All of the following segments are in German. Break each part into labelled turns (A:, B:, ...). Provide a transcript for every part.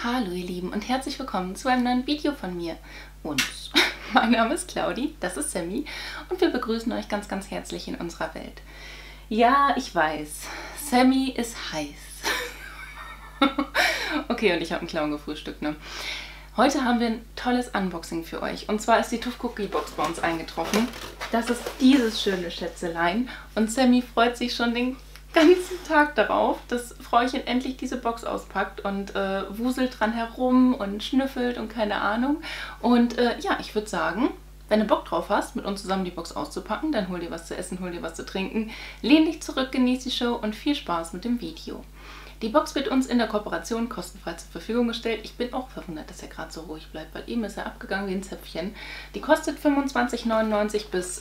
A: Hallo ihr Lieben und herzlich willkommen zu einem neuen Video von mir. Und mein Name ist Claudi, das ist Sammy und wir begrüßen euch ganz, ganz herzlich in unserer Welt. Ja, ich weiß, Sammy ist heiß. Okay, und ich habe einen Clown gefrühstückt, ne? Heute haben wir ein tolles Unboxing für euch. Und zwar ist die TÜV Cookie Box bei uns eingetroffen. Das ist dieses schöne Schätzelein. Und Sammy freut sich schon den ganzen Tag darauf, dass Frauchen endlich diese Box auspackt und wuselt dran herum und schnüffelt und keine Ahnung. Und ja, ich würde sagen, wenn du Bock drauf hast, mit uns zusammen die Box auszupacken, dann hol dir was zu essen, hol dir was zu trinken, lehn dich zurück, genieß die Show und viel Spaß mit dem Video. Die Box wird uns in der Kooperation kostenfrei zur Verfügung gestellt. Ich bin auch verwundert, dass er gerade so ruhig bleibt, weil eben ist er abgegangen wie ein Zäpfchen. Die kostet 25,99 bis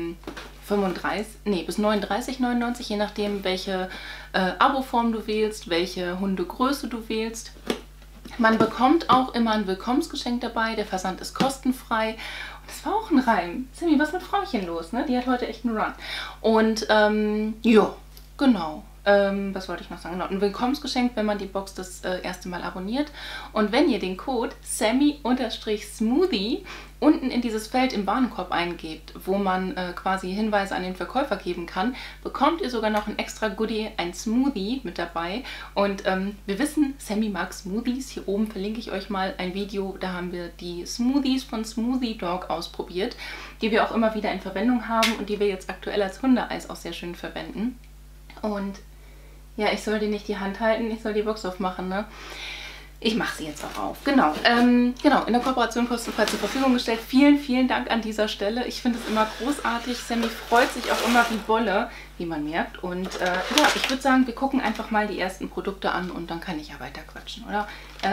A: 39,99, je nachdem, welche Abo-Form du wählst, welche Hundegröße du wählst. Man bekommt auch immer ein Willkommensgeschenk dabei. Der Versand ist kostenfrei. Und das war auch ein Reim. Sammy, was ist mit Frauchen los, ne? Die hat heute echt einen Run. Und ja, genau. Was wollte ich noch sagen? Genau, ein Willkommensgeschenk, wenn man die Box das erste Mal abonniert. Und wenn ihr den Code Sammy_Smoothie unten in dieses Feld im Warenkorb eingebt, wo man quasi Hinweise an den Verkäufer geben kann, bekommt ihr sogar noch ein extra Goodie, ein Smoothie mit dabei. Und wir wissen, Sammy mag Smoothies. Hier oben verlinke ich euch mal ein Video, da haben wir die Smoothies von Smoothie Dog ausprobiert, die wir auch immer wieder in Verwendung haben und die wir jetzt aktuell als Hundeeis auch sehr schön verwenden. Und ja, ich soll dir nicht die Hand halten, ich soll die Box aufmachen, ne? Ich mache sie jetzt auch auf. Genau, genau, in der Kooperation kostenfrei zur Verfügung gestellt. Vielen, vielen Dank an dieser Stelle. Ich finde es immer großartig. Sammy freut sich auch immer wie Bolle, wie man merkt. Und ja, ich würde sagen, wir gucken einfach mal die ersten Produkte an und dann kann ich ja weiter quatschen, oder?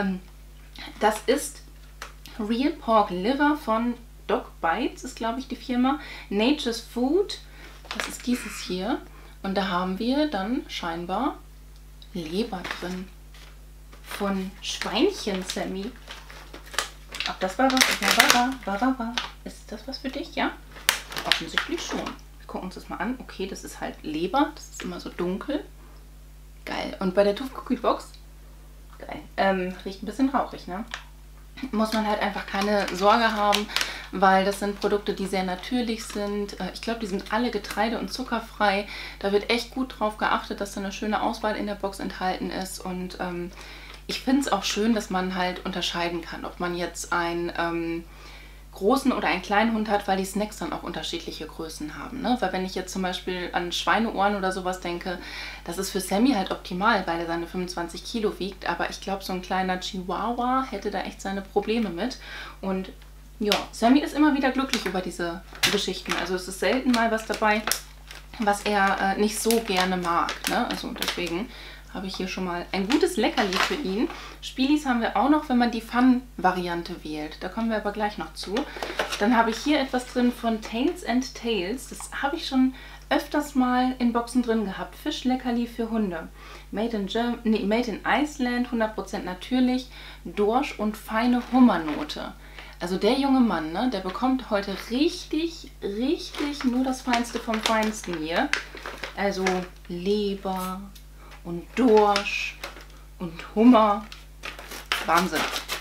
A: Das ist Real Pork Liver von Dog Bites, ist glaube ich die Firma. Nature's Food, das ist dieses hier. Und da haben wir dann scheinbar Leber drin. Von Schweinchen, Sammy. Ach, das war was. War. Ist das was für dich? Ja? Offensichtlich schon. Wir gucken uns das mal an. Okay, das ist halt Leber. Das ist immer so dunkel. Geil. Und bei der TÜV Cookie Box, geil. Riecht ein bisschen rauchig, ne? Muss man halt einfach keine Sorge haben, weil das sind Produkte, die sehr natürlich sind. Ich glaube, die sind alle getreide- und zuckerfrei. Da wird echt gut drauf geachtet, dass da eine schöne Auswahl in der Box enthalten ist. Und ich finde es auch schön, dass man halt unterscheiden kann, ob man jetzt einen großen oder einen kleinen Hund hat, weil die Snacks dann auch unterschiedliche Größen haben, ne? Weil wenn ich jetzt zum Beispiel an Schweineohren oder sowas denke, das ist für Sammy halt optimal, weil er seine 25 Kilo wiegt. Aber ich glaube, so ein kleiner Chihuahua hätte da echt seine Probleme mit. Und ja, Sammy ist immer wieder glücklich über diese Geschichten. Also es ist selten mal was dabei, was er nicht so gerne mag, ne? Also deswegen habe ich hier schon mal ein gutes Leckerli für ihn. Spielis haben wir auch noch, wenn man die Fun-Variante wählt. Da kommen wir aber gleich noch zu. Dann habe ich hier etwas drin von Tails and Tales. Das habe ich schon öfters mal in Boxen drin gehabt. Fischleckerli für Hunde. Made in Iceland, 100% natürlich. Dorsch und feine Hummernote. Also der junge Mann, ne, der bekommt heute richtig nur das Feinste vom Feinsten hier. Also Leber und Dorsch und Hummer. Wahnsinn.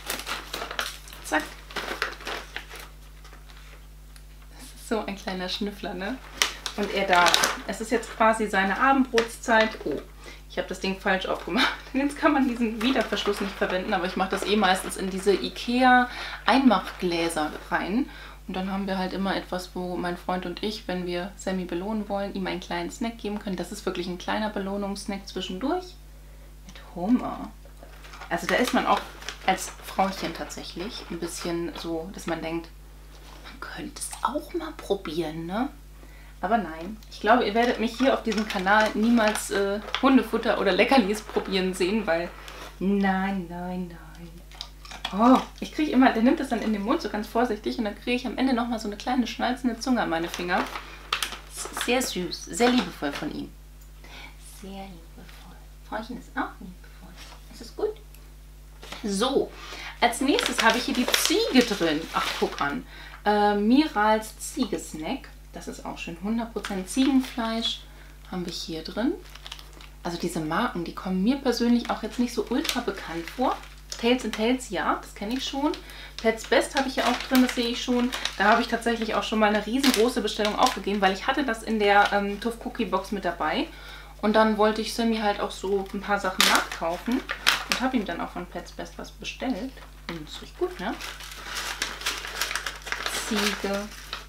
A: Zack. Das ist so ein kleiner Schnüffler, ne? Und er darf. Es ist jetzt quasi seine Abendbrotszeit. Oh, ich habe das Ding falsch aufgemacht. Jetzt kann man diesen Widerverschluss nicht verwenden, aber ich mache das eh meistens in diese Ikea-Einmachgläser rein. Und dann haben wir halt immer etwas, wo mein Freund und ich, wenn wir Sammy belohnen wollen, ihm einen kleinen Snack geben können. Das ist wirklich ein kleiner Belohnungssnack zwischendurch mit Hummer. Also da ist man auch als Frauchen tatsächlich ein bisschen so, dass man denkt, man könnte es auch mal probieren, ne? Aber nein, ich glaube, ihr werdet mich hier auf diesem Kanal niemals Hundefutter oder Leckerlis probieren sehen, weil nein. Oh, ich kriege immer, der nimmt das dann in den Mund so ganz vorsichtig und dann kriege ich am Ende nochmal so eine kleine schnalzende Zunge an meine Finger. Sehr süß, sehr liebevoll von ihm. Sehr liebevoll. Frauchen ist auch liebevoll. Ist das gut? So, als nächstes habe ich hier die Ziege drin. Ach, guck an. Mirals Ziegesnack. Das ist auch schön. 100% Ziegenfleisch haben wir hier drin. Also diese Marken, die kommen mir persönlich auch jetzt nicht so ultra bekannt vor. Tails and Tales, ja, das kenne ich schon. Pets Best habe ich ja auch drin, das sehe ich schon. Da habe ich tatsächlich auch schon mal eine riesengroße Bestellung aufgegeben, weil ich hatte das in der Tuff Cookie Box mit dabei. Und dann wollte ich Sammy halt auch so ein paar Sachen nachkaufen und habe ihm dann auch von Pets Best was bestellt. Und das riecht gut, ne? Ziege.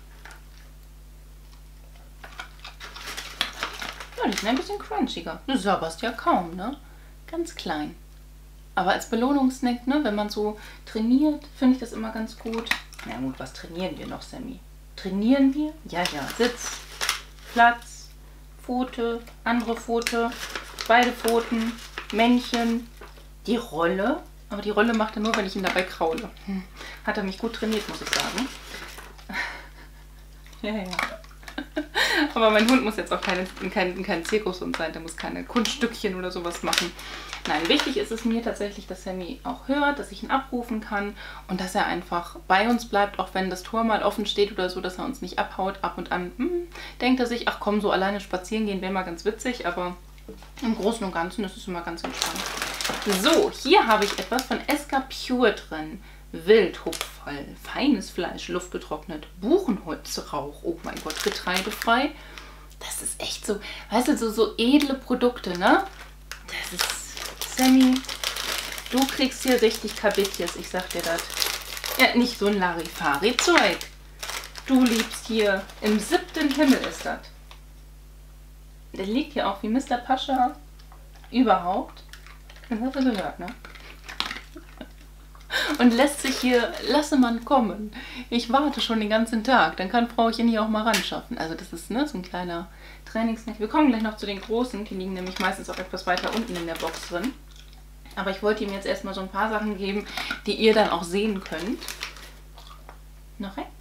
A: Ja, die sind ein bisschen crunchiger. Du sabberst ja kaum, ne? Ganz klein. Aber als Belohnungssnack, ne, wenn man so trainiert, finde ich das immer ganz gut. Na gut, was trainieren wir noch, Sammy? Trainieren wir? Ja, ja. Sitz, Platz, Pfote, andere Pfote, beide Pfoten, Männchen, die Rolle. Aber die Rolle macht er nur, wenn ich ihn dabei kraule. Hat er mich gut trainiert, muss ich sagen. Ja, ja. Aber mein Hund muss jetzt auch kein Zirkushund sein. Der muss keine Kunststückchen oder sowas machen. Nein, wichtig ist es mir tatsächlich, dass Sammy auch hört, dass ich ihn abrufen kann und dass er einfach bei uns bleibt, auch wenn das Tor mal offen steht oder so, dass er uns nicht abhaut. Ab und an denkt er sich, ach komm, so alleine spazieren gehen wäre mal ganz witzig, aber im Großen und Ganzen ist es immer ganz entspannt. So, hier habe ich etwas von Eska Pure drin. Wildhupferl, feines Fleisch, luftgetrocknet, Buchenholzrauch, oh mein Gott, getreidefrei. Das ist echt so, weißt du, so edle Produkte, ne? Das ist, Sammy, du kriegst hier richtig Kabitjes, ich sag dir das. Ja, nicht so ein Larifari-Zeug. Du liebst hier, im 7. Himmel ist das. Der liegt hier auch wie Mr. Pascha überhaupt. Das hast du gehört, ne? Und lässt sich hier, lasse man kommen. Ich warte schon den ganzen Tag, dann kann Frauchen hier auch mal ran schaffen. Also das ist, ne, so ein kleiner Trainingssnack. Wir kommen gleich noch zu den großen, die liegen nämlich meistens auch etwas weiter unten in der Box drin. Aber ich wollte ihm jetzt erstmal so ein paar Sachen geben, die ihr dann auch sehen könnt. Noch ein?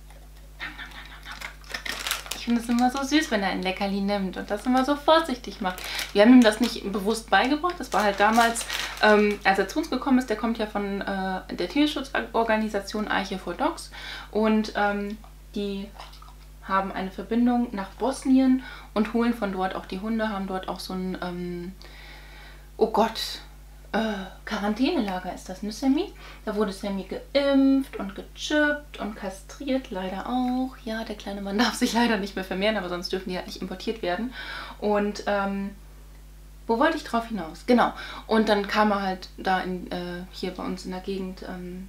A: Ich finde es immer so süß, wenn er ein Leckerli nimmt und das immer so vorsichtig macht. Wir haben ihm das nicht bewusst beigebracht. Das war halt damals, als er zu uns gekommen ist, der kommt ja von der Tierschutzorganisation Arche for Dogs. Und die haben eine Verbindung nach Bosnien und holen von dort auch die Hunde, haben dort auch so ein, oh Gott, Quarantänelager ist das, ne Sammy? Da wurde Sammy geimpft und gechippt und kastriert, leider auch. Ja, der kleine Mann darf sich leider nicht mehr vermehren, aber sonst dürfen die halt nicht importiert werden. Und wo wollte ich drauf hinaus? Genau. Und dann kam er halt da hier bei uns in der Gegend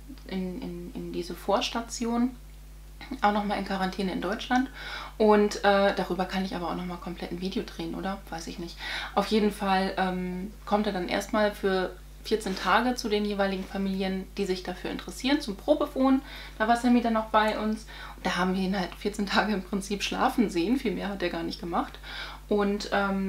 A: in diese Vorstation. Auch nochmal in Quarantäne in Deutschland. Und darüber kann ich aber auch nochmal komplett ein Video drehen, oder? Weiß ich nicht. Auf jeden Fall kommt er dann erstmal für 14 Tage zu den jeweiligen Familien, die sich dafür interessieren, zum Probewohnen. Da war Sammy dann auch bei uns. Und da haben wir ihn halt 14 Tage im Prinzip schlafen sehen. Viel mehr hat er gar nicht gemacht. Und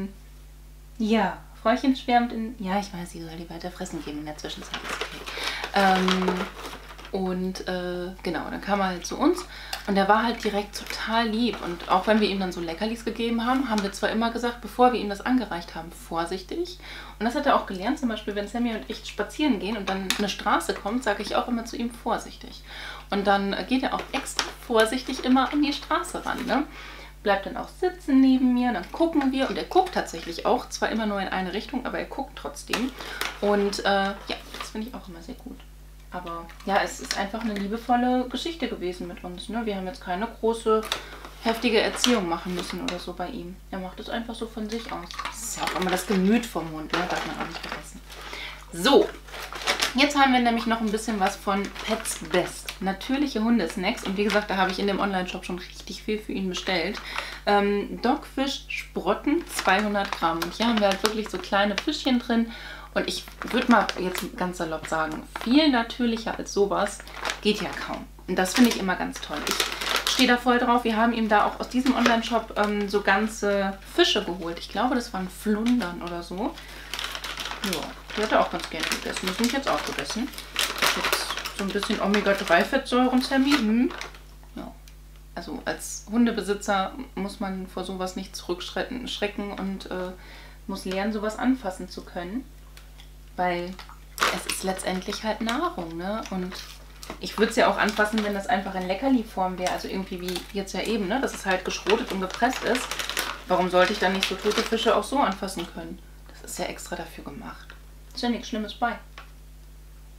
A: ja, Frauchen schwärmt in... Ja, ich weiß, sie soll die weiter fressen geben in der Zwischenzeit. Okay. Genau, dann kam er halt zu uns und er war halt direkt total lieb. Und auch wenn wir ihm dann so Leckerlis gegeben haben, haben wir zwar immer gesagt, bevor wir ihm das angereicht haben, vorsichtig. Und das hat er auch gelernt, zum Beispiel, wenn Sammy und ich spazieren gehen und dann eine Straße kommt, sage ich auch immer zu ihm vorsichtig. Und dann geht er auch extra vorsichtig immer an die Straße ran, ne? Bleibt dann auch sitzen neben mir, dann gucken wir und er guckt tatsächlich auch, zwar immer nur in eine Richtung, aber er guckt trotzdem. Und ja, das finde ich auch immer sehr gut. Aber ja, es ist einfach eine liebevolle Geschichte gewesen mit uns, ne? Wir haben jetzt keine große, heftige Erziehung machen müssen oder so bei ihm. Er macht es einfach so von sich aus. Das ist ja auch immer das Gemüt vom Hund, ne? Darf man auch nicht vergessen. So, jetzt haben wir nämlich noch ein bisschen was von Pets Best. Natürliche Hundesnacks. Und wie gesagt, da habe ich in dem Online-Shop schon richtig viel für ihn bestellt. Dogfish Sprotten, 200 Gramm. Und hier haben wir halt wirklich so kleine Fischchen drin. Und ich würde mal jetzt ganz salopp sagen, viel natürlicher als sowas geht ja kaum. Und das finde ich immer ganz toll. Ich stehe da voll drauf. Wir haben ihm da auch aus diesem Online-Shop so ganze Fische geholt. Ich glaube, das waren Flundern oder so. Ja, die hat er auch ganz gerne gegessen. Das habe ich jetzt auch gegessen. Jetzt so ein bisschen Omega-3-Fettsäuren, Sammy. Ja. Also als Hundebesitzer muss man vor sowas nicht zurückschrecken und muss lernen, sowas anfassen zu können. Weil es ist letztendlich halt Nahrung, ne? Und ich würde es ja auch anfassen, wenn das einfach in Leckerli-Form wäre. Also irgendwie wie jetzt ja eben, ne? Dass es halt geschrotet und gepresst ist. Warum sollte ich dann nicht so tote Fische auch so anfassen können? Das ist ja extra dafür gemacht. Ist ja nichts Schlimmes bei.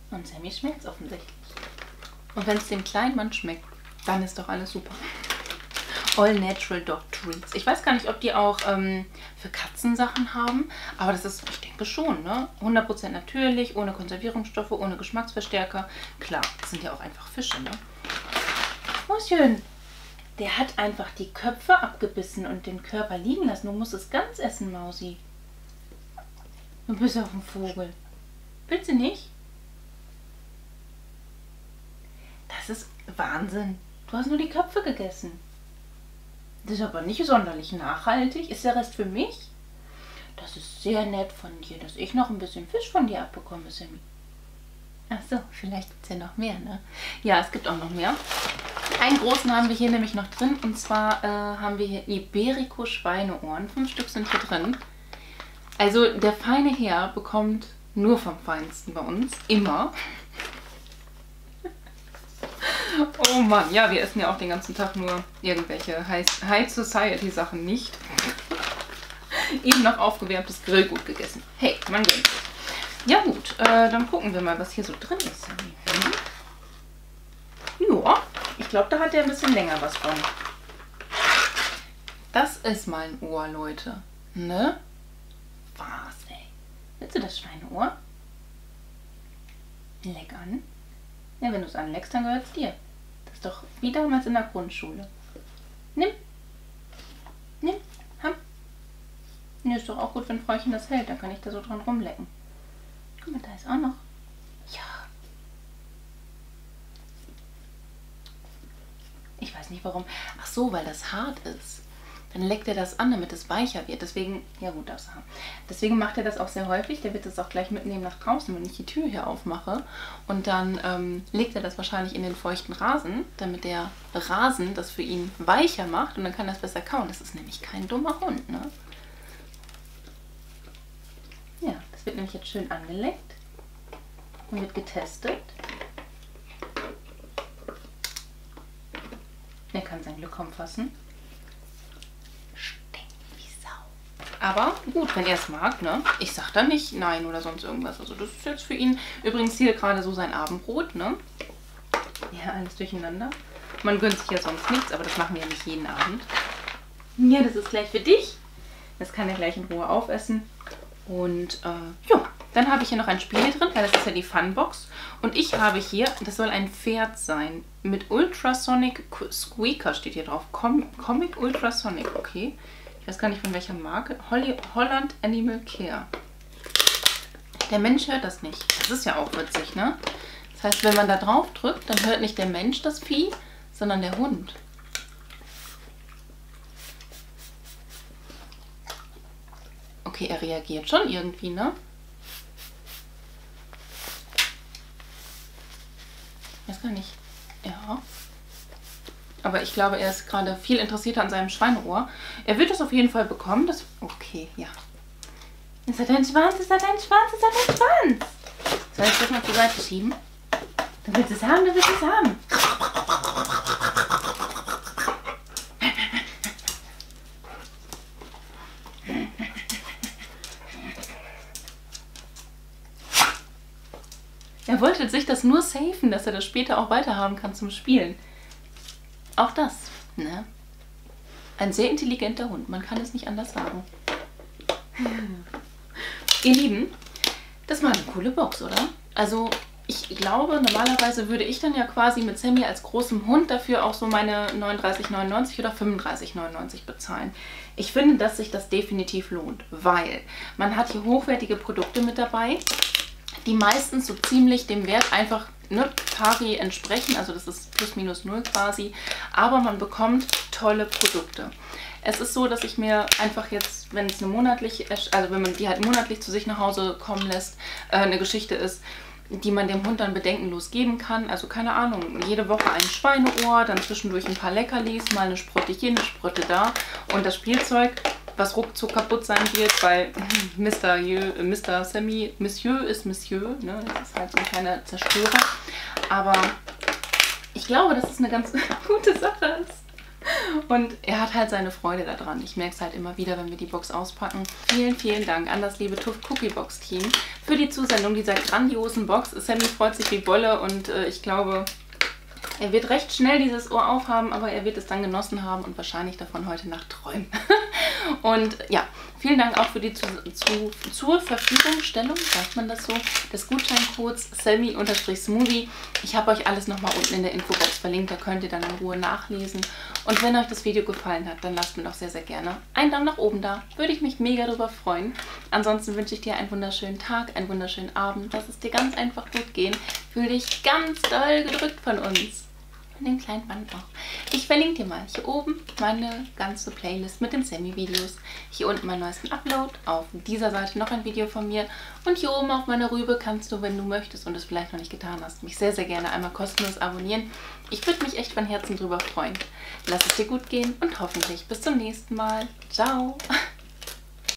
A: Und Sammy schmeckt es offensichtlich. Und wenn es dem kleinen Mann schmeckt, dann ist doch alles super. All Natural Dog Treats. Ich weiß gar nicht, ob die auch für Katzen Sachen haben, aber das ist, ich denke schon, ne? 100% natürlich, ohne Konservierungsstoffe, ohne Geschmacksverstärker. Klar, das sind ja auch einfach Fische, ne? Mauschen, der hat einfach die Köpfe abgebissen und den Körper liegen lassen. Du musst es ganz essen, Mausi. Du bist auf dem Vogel. Willst du nicht? Das ist Wahnsinn. Du hast nur die Köpfe gegessen. Das ist aber nicht sonderlich nachhaltig. Ist der Rest für mich? Das ist sehr nett von dir, dass ich noch ein bisschen Fisch von dir abbekomme, Sammy. Ach so, vielleicht gibt es ja noch mehr, ne? Ja, es gibt auch noch mehr. Einen großen haben wir hier nämlich noch drin. Und zwar haben wir hier Iberico Schweineohren. 5 Stück sind hier drin. Also der feine Herr bekommt nur vom Feinsten bei uns. Immer. Oh Mann, ja, wir essen ja auch den ganzen Tag nur irgendwelche High Society Sachen nicht. Eben noch aufgewärmtes Grillgut gegessen. Hey, mein Gott. Ja gut, dann gucken wir mal, was hier so drin ist. Ja, ich glaube, da hat er ein bisschen länger was von. Das ist mal ein Ohr, Leute. Ne? Was, ey? Willst du das Schweineohr? Leck an. Ja, wenn du es anleckst, dann gehört es dir. Das ist doch wie damals in der Grundschule. Nimm. Nimm. Ham. Ne, ist doch auch gut, wenn Fräuchen das hält. Dann kann ich da so dran rumlecken. Guck mal, da ist auch noch. Ja. Ich weiß nicht warum. Ach so, weil das hart ist. Dann leckt er das an, damit es weicher wird. Deswegen, ja gut, das haben. Deswegen macht er das auch sehr häufig. Der wird das auch gleich mitnehmen nach draußen, wenn ich die Tür hier aufmache. Und dann legt er das wahrscheinlich in den feuchten Rasen, damit der Rasen das für ihn weicher macht. Und dann kann er es besser kauen. Das ist nämlich kein dummer Hund, ne? Ja, das wird nämlich jetzt schön angeleckt und wird getestet. Er kann sein Glück kaum fassen. Aber gut, wenn er es mag, ne? Ich sag da nicht nein oder sonst irgendwas. Also das ist jetzt für ihn übrigens hier gerade so sein Abendbrot, ne? Ja, alles durcheinander. Man gönnt sich ja sonst nichts, aber das machen wir ja nicht jeden Abend. Ja, das ist gleich für dich. Das kann er gleich in Ruhe aufessen. Und ja, dann habe ich hier noch ein Spiel drin, weil das ist ja die Funbox. Und ich habe hier, das soll ein Pferd sein, mit Ultrasonic Squeaker steht hier drauf. Comic Ultrasonic, okay. Ich weiß gar nicht von welcher Marke. Holland Animal Care. Der Mensch hört das nicht. Das ist ja auch witzig, ne? Das heißt, wenn man da drauf drückt, dann hört nicht der Mensch das Vieh, sondern der Hund. Okay, er reagiert schon irgendwie, ne? Ich weiß gar nicht. Ja. Aber ich glaube, er ist gerade viel interessierter an seinem Schweineohr. Er wird es auf jeden Fall bekommen. Das, okay, ja. Ist er dein Schwanz? Ist er dein Schwanz? Ist er dein Schwanz? Soll ich das mal zur Seite schieben? Du willst es haben, du willst es haben. Er wollte sich das nur safen, dass er das später auch weiterhaben kann zum Spielen. Auch das, ne? Ein sehr intelligenter Hund, man kann es nicht anders sagen. Ihr Lieben, das war eine coole Box, oder? Also ich glaube, normalerweise würde ich dann ja quasi mit Sammy als großem Hund dafür auch so meine 39,99 oder 35,99 bezahlen. Ich finde, dass sich das definitiv lohnt, weil man hat hier hochwertige Produkte mit dabei, die meistens so ziemlich dem Wert einfach, ne, pari entsprechen, also das ist plus minus null quasi, aber man bekommt tolle Produkte. Es ist so, dass ich mir einfach jetzt, wenn es eine monatlich, also wenn man die halt monatlich zu sich nach Hause kommen lässt, eine Geschichte ist, die man dem Hund dann bedenkenlos geben kann. Also keine Ahnung, jede Woche ein Schweineohr, dann zwischendurch ein paar Leckerlis, mal eine Sprotte hier, eine Sprotte da und das Spielzeug, was ruckzuck kaputt sein wird, weil Mr. Sammy, Monsieur ist Monsieur, ne? Das ist halt so ein kleiner Zerstörer. Aber ich glaube, dass es eine ganz gute Sache ist. Und er hat halt seine Freude daran. Ich merke es halt immer wieder, wenn wir die Box auspacken. Vielen, vielen Dank an das liebe TUF Cookie Box Team für die Zusendung dieser grandiosen Box. Sammy freut sich wie Bolle und ich glaube, er wird recht schnell dieses Ohr aufhaben, aber er wird es dann genossen haben und wahrscheinlich davon heute Nacht träumen. Und ja, vielen Dank auch für die zur Verfügungstellung, sagt man das so, des Gutscheincodes Sammy_Smoothie. Ich habe euch alles nochmal unten in der Infobox verlinkt, da könnt ihr dann in Ruhe nachlesen. Und wenn euch das Video gefallen hat, dann lasst mir doch sehr, sehr gerne einen Daumen nach oben da. Würde ich mich mega darüber freuen. Ansonsten wünsche ich dir einen wunderschönen Tag, einen wunderschönen Abend. Lass es dir ganz einfach gut gehen. Fühl dich ganz doll gedrückt von uns. In dem kleinen Band auch. Ich verlinke dir mal hier oben meine ganze Playlist mit den Sammy-Videos. Hier unten meinen neuesten Upload. Auf dieser Seite noch ein Video von mir. Und hier oben auf meiner Rübe kannst du, wenn du möchtest und es vielleicht noch nicht getan hast, mich sehr, sehr gerne einmal kostenlos abonnieren. Ich würde mich echt von Herzen drüber freuen. Lass es dir gut gehen und hoffentlich bis zum nächsten Mal. Ciao!